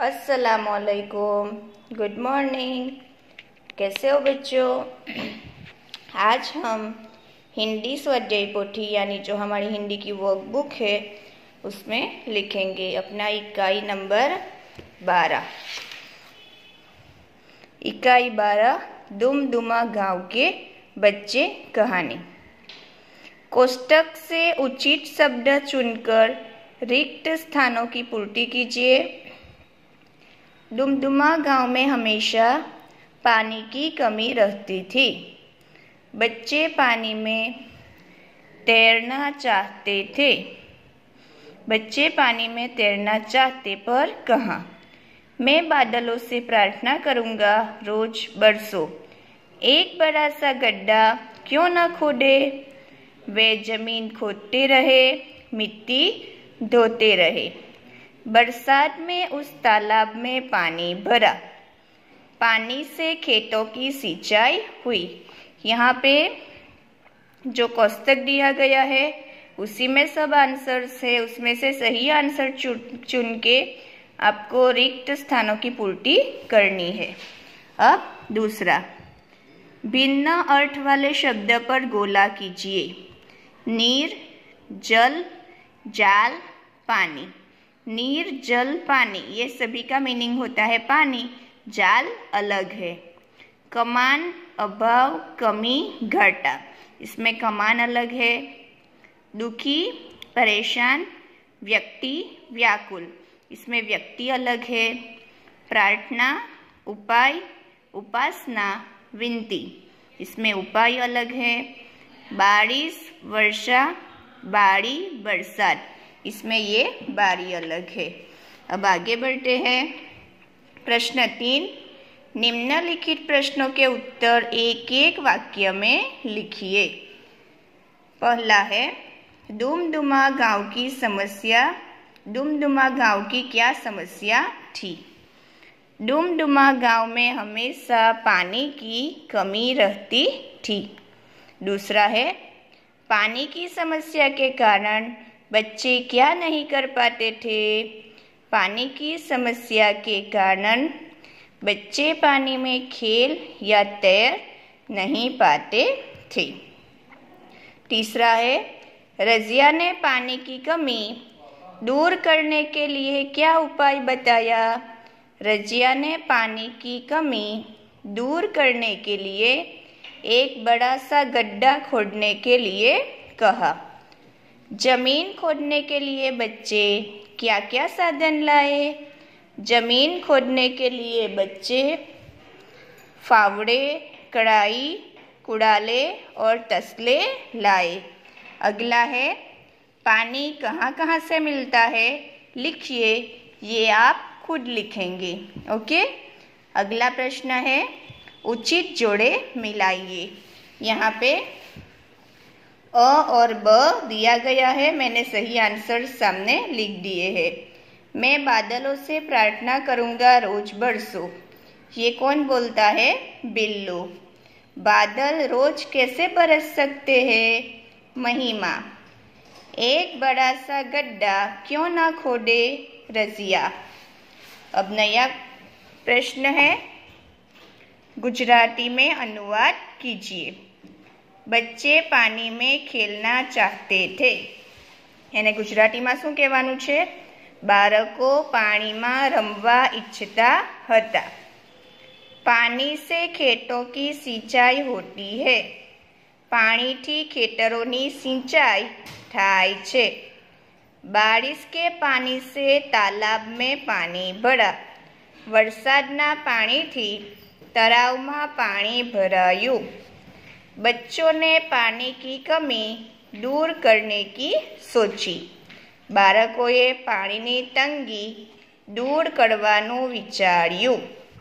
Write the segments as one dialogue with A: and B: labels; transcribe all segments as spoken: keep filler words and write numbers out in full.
A: अस्सलामुअलैकुम, good morning. कैसे हो बच्चों? आज हम हिंदी स्वाध्याय पोथी यानी जो हमारी हिंदी की वर्कबुक है उसमें लिखेंगे अपना इकाई नंबर बारह। इकाई बारह, दुमदुमा गांव के बच्चे कहानी। कोष्टक से उचित शब्द चुनकर रिक्त स्थानों की पूर्ति कीजिए। दुमदुमा गांव में हमेशा पानी की कमी रहती थी। बच्चे पानी में तैरना चाहते थे। बच्चे पानी में तैरना चाहते पर कहाँ? मैं बादलों से प्रार्थना करूँगा रोज बरसो। एक बड़ा सा गड्ढा क्यों न खोदे? वे जमीन खोदते रहे, मिट्टी धोते रहे। बरसात में उस तालाब में पानी भरा। पानी से खेतों की सिंचाई हुई। यहाँ पे जो कोष्टक दिया गया है उसी में सब आंसर्स है, उसमें से सही आंसर चुन चुन के आपको रिक्त स्थानों की पूर्ति करनी है। अब दूसरा, भिन्न अर्थ वाले शब्द पर गोला कीजिए। नीर, जल, जाल, पानी। नीर, जल, पानी ये सभी का मीनिंग होता है पानी। जाल अलग है। कमान, अभाव, कमी, घाटा, इसमें कमान अलग है। दुखी, परेशान, व्यक्ति, व्याकुल, इसमें व्यक्ति अलग है। प्रार्थना, उपाय, उपासना, विनती, इसमें उपाय अलग है। बारिश, वर्षा, बाड़ी, बरसात, इसमें ये बारी अलग है। अब आगे बढ़ते हैं। प्रश्न तीन, निम्नलिखित प्रश्नों के उत्तर एक एक वाक्य में लिखिए। पहला है, दुमदुमा गांव की समस्या। दुमदुमा गांव की क्या समस्या थी? दुमदुमा गांव में हमेशा पानी की कमी रहती थी। दूसरा है, पानी की समस्या के कारण बच्चे क्या नहीं कर पाते थे? पानी की समस्या के कारण बच्चे पानी में खेल या तैर नहीं पाते थे। तीसरा है, रजिया ने पानी की कमी दूर करने के लिए क्या उपाय बताया? रजिया ने पानी की कमी दूर करने के लिए एक बड़ा सा गड्ढा खोदने के लिए कहा। जमीन खोदने के लिए बच्चे क्या क्या साधन लाए? जमीन खोदने के लिए बच्चे फावड़े, कड़ाई, कुड़ाले और तसले लाए। अगला है, पानी कहाँ कहाँ से मिलता है? लिखिए, ये आप खुद लिखेंगे। ओके। अगला प्रश्न है, उचित जोड़े मिलाइए। यहाँ पे अ और ब दिया गया है, मैंने सही आंसर सामने लिख दिए हैं। मैं बादलों से प्रार्थना करूँगा रोज बरसो, ये कौन बोलता है? बिल्लू। बादल रोज कैसे बरस सकते हैं? महिमा। एक बड़ा सा गड्ढा क्यों ना खोदे? रजिया। अब नया प्रश्न है, गुजराती में अनुवाद कीजिए। बच्चे पानी में खेलना चाहते थे। એને ગુજરાતીમાં શું કહેવાનું છે? બાળકો પાણીમાં રમવા ઈચ્છતા હતા। પાણી से खेतों की सिंचाई होती है। પાણીથી ખેતરોની સિંચાઈ થાય છે। बारिश के पानी से तालाब में पानी भरा। વરસાદના પાણીથી તળાવમાં પાણી ભરાયું। बच्चों ने पानी की कमी दूर करने की सोची। बाળકોએ પાણીની તંગી दूर करवाનું विचार्યું।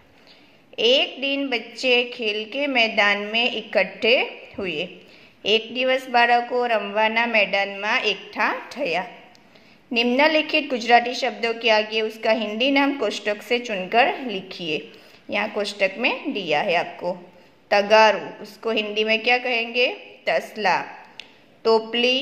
A: एक दिन बच्चे खेल के मैदान में इकट्ठे हुए। एक दिवस बाળકો रमवाना मैदान में एकठा थया। निम्नलिखित गुजराती शब्दों के आगे उसका हिंदी नाम कोष्टक से चुनकर लिखिए। यहाँ कोष्टक में दिया है आपको। तगारू, उसको हिंदी में क्या कहेंगे? तसला। टोपली,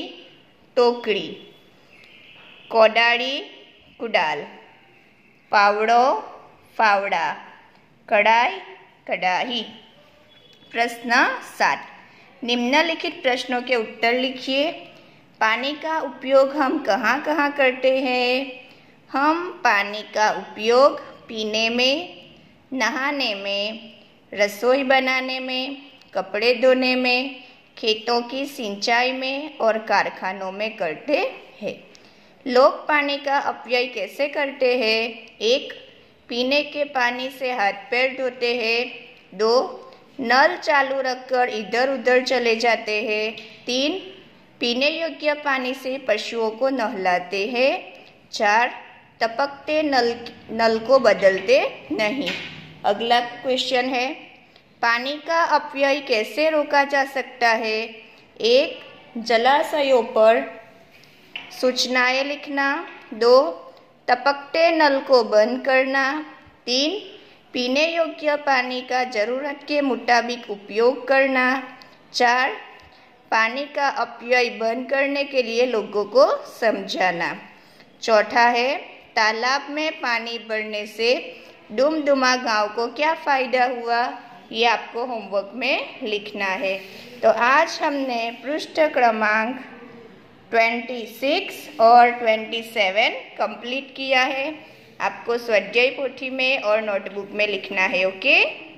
A: टोकरी। कोदाड़ी, कुडाल। पावड़ो, फावड़ा, कढ़ाई, कढ़ाई। प्रश्न सात, निम्नलिखित प्रश्नों के उत्तर लिखिए। पानी का उपयोग हम कहाँ कहाँ करते हैं? हम पानी का उपयोग पीने में, नहाने में, रसोई बनाने में, कपड़े धोने में, खेतों की सिंचाई में और कारखानों में करते हैं। लोग पानी का अपव्यय कैसे करते हैं? एक, पीने के पानी से हाथ पैर धोते हैं। दो, नल चालू रखकर इधर उधर चले जाते हैं। तीन, पीने योग्य पानी से पशुओं को नहलाते हैं। चार, टपकते नल नल को बदलते नहीं। अगला क्वेश्चन है, पानी का अपव्यय कैसे रोका जा सकता है? एक, जलाशयों पर सूचनाएं लिखना। दो, टपकते नल को बंद करना। तीन, पीने योग्य पानी का ज़रूरत के मुताबिक उपयोग करना। चार, पानी का अपव्यय बंद करने के लिए लोगों को समझाना। चौथा है, तालाब में पानी बढ़ने से डुमडुमा गांव को क्या फ़ायदा हुआ? ये आपको होमवर्क में लिखना है। तो आज हमने पृष्ठ क्रमांक छब्बीस और सत्ताईस कंप्लीट किया है। आपको स्वाध्याय पोथी में और नोटबुक में लिखना है। ओके।